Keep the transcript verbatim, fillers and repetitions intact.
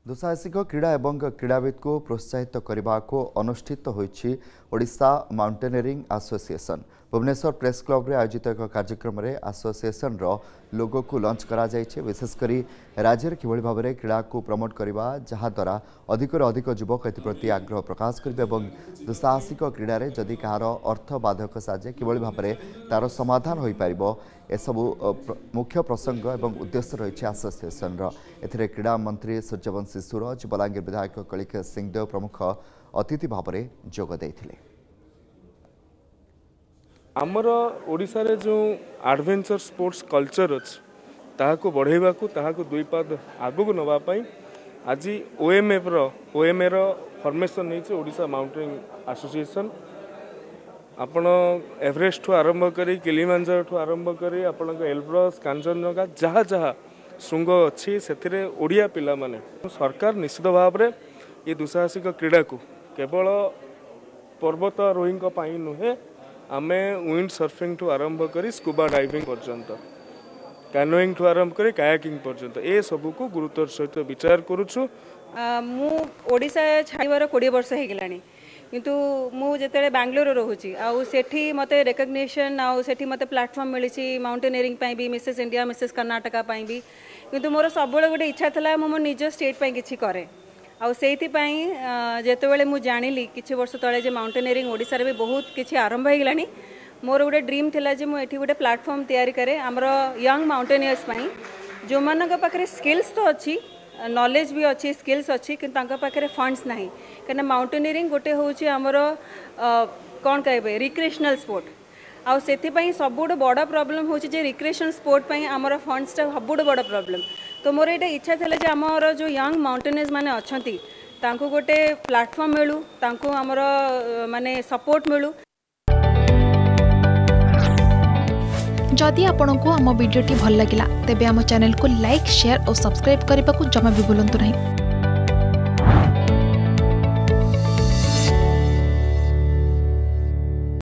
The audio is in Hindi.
दुस्साहसिक क्रीड़ा एवं क्रीड़ाविद को प्रोत्साहित करने को अनुष्ठित होईछि Odisha mountaineering association Bhubaneswar press club रे आयोजित एक कार्यक्रम में एसोसिएशन रो लोगो को लॉन्च करा जायछि। विशेषकर राज्य में किभଳି भाव में क्रीड़ा को प्रमोट करवा जहाद्वारा अधिक अधिक युवक एप्रति आग्रह प्रकाश करेंगे और दुस्साहसिक क्रीड़ा रे जदि कहार अर्थ बाधक साजे किभଳି भाव में तार समाधान हो पारिबो एसबू मुख्य प्रसंग एवं उद्देश्य रही एसोसिएशन एथिरे क्रीड़ा मंत्री सूर्यवंशी सूरज बलांगीर विधायक कलिक सिंहदेव प्रमुख अतिथि भाव में जोग देथिले। आमर ओडिशा रे जो एडवेंचर स्पोर्ट्स कल्चर अछि ताहाको बढ़ेबाकू ताहाको दुई पाद आगु नवा पई आज ओएमएफ रो ओएमए रो फॉर्मेशन नेछि ओडिशा माउंटेनिंग एसोसिएशन। आपण एवरेस्ट ठू आरंभ करी किलिमांजारो ठू आरंभ करी आपण एल्ब्रस कांचनजंगा जहाँ जहाँ श्रृंग अच्छी से ओडिया पिला माने सरकार निश्चित भाव में ये दुस्साहसिक क्रीड़ा को केवल पर्वत आरोही नुहे आमे विंड सर्फिंग ठू आरंभ करी स्कूबा डाइविंग पर्यंत कैनोइंग ठू आरंभ करी कायाकिंग पर्यंत ए सबू को गुरुत्वर सहित विचार करुछु। मु ओडिशा छाड़ीबार कोड़े वर्ष हो गलानी किंतु मु जेते बेंगलोर रोची आउ सेठी मते रिकग्निशन आउ सेठी मते प्लेटफॉर्म मिली माउंटेनियरिंग पाई भी मिसेस इंडिया मिसेस कर्नाटका पाई भी किंतु मोर सब गोटे इच्छा था मो निज स्टेट पाई किछि करे आउ सेति पाई जेते बेले मु जानिली किछि वर्ष तळे जे माउंटेनियरिंग ओडिसा रे भी बहुत किछि आरंभ हो गलानी मोर गोटे ड्रीम थिला जे मु एठी गोटे प्लेटफॉर्म तैयारी करे हमरो यंग माउंटेनियर्स पाई जो मानक पाखरे स्किल्स तो अछि नॉलेज भी अच्छी स्किल्स अच्छी कि पाखे फंड्स नहीं कहीं माउंटेनियरिंग गोटे हूँ आमर कौन कहे रिक्रिएशनल स्पोर्ट आउ से सबुठ बड़ प्रॉब्लम हूँ रिक्रिएशनल स्पोर्ट पर आमर फंड्स सबुठ बड़ प्रॉब्लम। तो मोर ये इच्छा था जे आमर जो यंग माउंटेनियर्स माने अच्छी तांको गोटे प्लेटफॉर्म मिलू तांको आमर माने सपोर्ट मिलू। जदि आपंक आम भिडी भल लगा तेब आम चैनल को लाइक शेयर और सब्सक्राइब करने को जमा भी भूलु नहीं।